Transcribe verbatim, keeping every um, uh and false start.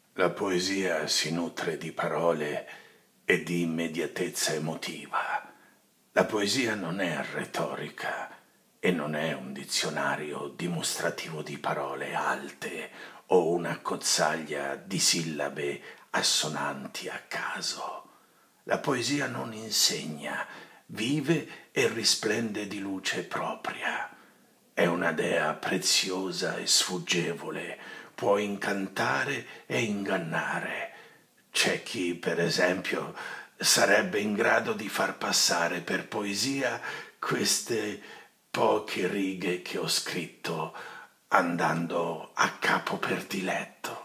La poesia si nutre di parole e di immediatezza emotiva. La poesia non è retorica e non è un dizionario dimostrativo di parole alte o un'accozzaglia di sillabe assonanti a caso. La poesia non insegna, vive e risplende di luce propria. È una dea preziosa e sfuggevole, può incantare e ingannare. C'è chi, per esempio, sarebbe in grado di far passare per poesia queste poche righe che ho scritto andando a capo per diletto.